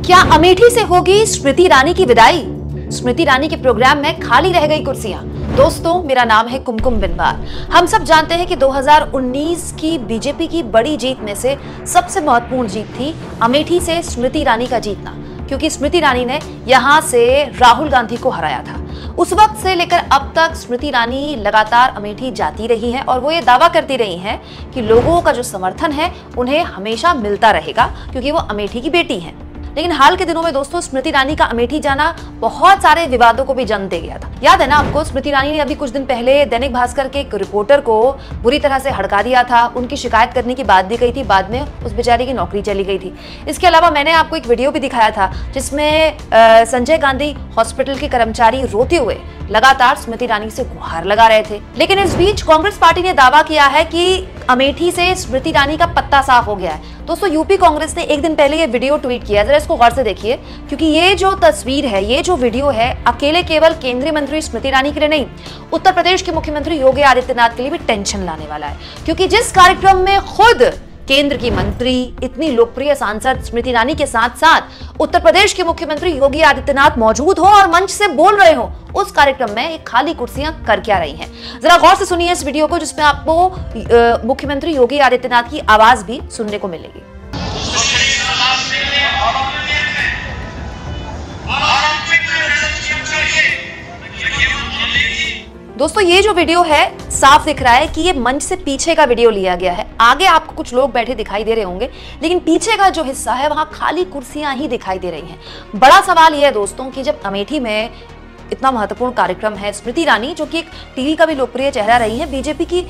क्या अमेठी से होगी स्मृति ईरानी की विदाई? स्मृति ईरानी के प्रोग्राम में खाली रह गई कुर्सियां। दोस्तों, मेरा नाम है कुमकुम बिनवार। हम सब जानते हैं कि 2019 की बीजेपी की बड़ी जीत में से सबसे महत्वपूर्ण जीत थी अमेठी से स्मृति ईरानी का जीतना, क्योंकि स्मृति ईरानी ने यहां से राहुल गांधी को हराया था। उस वक्त से लेकर अब तक स्मृति ईरानी लगातार अमेठी जाती रही हैं और वो ये दावा करती रही हैं कि लोगों का जो समर्थन है उन्हें हमेशा मिलता रहेगा, क्योंकि वो अमेठी की बेटी हैं। लेकिन हाल के दिनों में दोस्तों, स्मृति ईरानी का अमेठी जाना बहुत सारे विवादों को भी जन्म दे गया था। याद है ना आपको, स्मृति ईरानी ने अभी कुछ दिन पहले दैनिक भास्कर के एक रिपोर्टर को बुरी तरह से हड़का दिया था। उनकी शिकायत करने की बात भी कही थी, बाद में उस बेचारी की नौकरी चली गई थी। इसके अलावा मैंने आपको एक वीडियो भी दिखाया था जिसमें संजय गांधी हॉस्पिटल के कर्मचारी रोते हुए लगातार स्मृति ईरानी से गुहार लगा रहे थे। लेकिन इस बीच कांग्रेस पार्टी ने दावा किया है कि अमेठी से स्मृति ईरानी का पत्ता साफ हो गया है। दोस्तों, यूपी कांग्रेस ने एक दिन पहले ये वीडियो ट्वीट किया, जरा इसको गौर से देखिए, क्योंकि ये जो तस्वीर है, ये जो वीडियो है, अकेले केवल केंद्रीय मंत्री स्मृति ईरानी के लिए नहीं, उत्तर प्रदेश के मुख्यमंत्री योगी आदित्यनाथ के लिए भी टेंशन लाने वाला है। क्योंकि जिस कार्यक्रम में खुद केंद्र की मंत्री, इतनी लोकप्रिय सांसद स्मृति ईरानी के साथ साथ उत्तर प्रदेश के मुख्यमंत्री योगी आदित्यनाथ मौजूद हो और मंच से बोल रहे हो, उस कार्यक्रम में ये खाली कुर्सियां कर क्या रही हैं? जरा गौर से सुनिए इस वीडियो को, जिसमें आपको मुख्यमंत्री योगी आदित्यनाथ की आवाज भी सुनने को मिलेगी। दोस्तों, ये जो वीडियो है, साफ दिख रहा है कि ये मंच से पीछे का वीडियो लिया गया है। आगे आपको कुछ लोग बैठे दिखाई दे रहे होंगे, लेकिन पीछे का जो हिस्सा है वहां खाली कुर्सियां ही दिखाई दे रही हैं। बड़ा सवाल यह है दोस्तों कि जब अमेठी में इतना महत्वपूर्ण कार्यक्रम है, स्मृति ईरानी जो कि एक टीवी का भी लोकप्रिय चेहरा रही है, बीजेपी की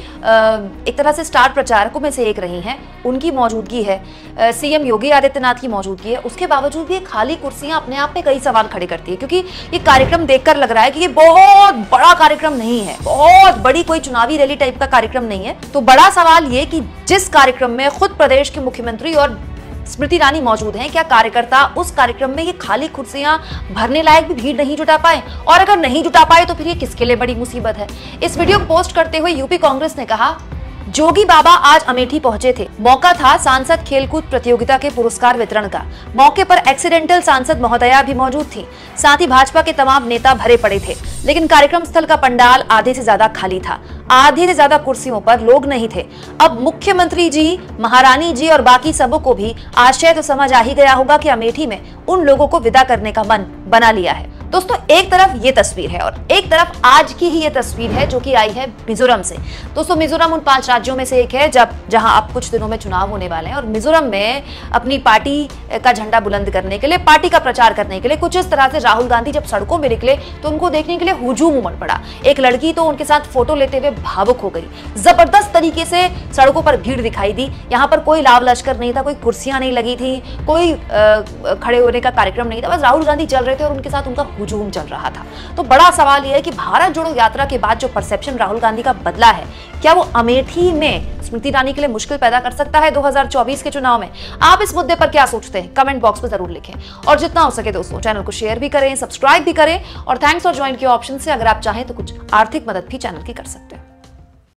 एक तरह से स्टार प्रचारकों में से एक रही हैं, उनकी मौजूदगी है, सीएम योगी आदित्यनाथ की मौजूदगी है, उसके बावजूद भी खाली कुर्सियां अपने आप में कई सवाल खड़े करती है। क्योंकि ये कार्यक्रम देखकर लग रहा है कि ये बहुत बड़ा कार्यक्रम नहीं है, बहुत बड़ी कोई चुनावी रैली टाइप का कार्यक्रम नहीं है। तो बड़ा सवाल ये कि जिस कार्यक्रम में खुद प्रदेश के मुख्यमंत्री और स्मृति ईरानी मौजूद हैं, क्या कार्यकर्ता उस कार्यक्रम में ये खाली कुर्सियां भरने लायक भी भीड़ नहीं जुटा पाए? और अगर नहीं जुटा पाए तो फिर ये किसके लिए बड़ी मुसीबत है? इस वीडियो को पोस्ट करते हुए यूपी कांग्रेस ने कहा, जोगी बाबा आज अमेठी पहुंचे थे। मौका था सांसद खेलकूद प्रतियोगिता के पुरस्कार वितरण का। मौके पर एक्सीडेंटल सांसद महोदया भी मौजूद थी। साथ ही भाजपा के तमाम नेता भरे पड़े थे, लेकिन कार्यक्रम स्थल का पंडाल आधे से ज्यादा खाली था। आधे से ज्यादा कुर्सियों पर लोग नहीं थे। अब मुख्यमंत्री जी, महारानी जी और बाकी सबों को भी आशय तो समझ आ ही गया होगा कि अमेठी में उन लोगों को विदा करने का मन बना लिया है। दोस्तों, एक तरफ ये तस्वीर है और एक तरफ आज की ही ये तस्वीर है जो कि आई है मिजोरम से। दोस्तों, मिजोरम उन 5 राज्यों में से एक है जहां अब कुछ दिनों में चुनाव होने वाले हैं और मिजोरम में अपनी पार्टी का झंडा बुलंद करने के लिए, पार्टी का प्रचार करने के लिए कुछ इस तरह से राहुल गांधी जब सड़कों में निकले तो उनको देखने के लिए हुजूम उमड़ पड़ा। एक लड़की तो उनके साथ फोटो लेते हुए भावुक हो गई। जबरदस्त तरीके से सड़कों पर भीड़ दिखाई दी। यहाँ पर कोई लाव लश्कर नहीं था, कोई कुर्सियां नहीं लगी थी, कोई खड़े होने का कार्यक्रम नहीं था, बस राहुल गांधी चल रहे थे और उनके साथ उनका हुजूम चल रहा था। तो बड़ा सवाल यह है कि भारत जोड़ो यात्रा के बाद जो परसेप्शन राहुल गांधी का बदला है, क्या वो अमेठी में स्मृति ईरानी के लिए मुश्किल पैदा कर सकता है 2024 के चुनाव में? आप इस मुद्दे पर क्या सोचते हैं? कमेंट बॉक्स में जरूर लिखें और जितना हो सके दोस्तों चैनल को शेयर भी करें, सब्सक्राइब भी करें और थैंक्स और ज्वाइन के ऑप्शन से अगर आप चाहें तो कुछ आर्थिक मदद भी चैनल की कर सकते हैं।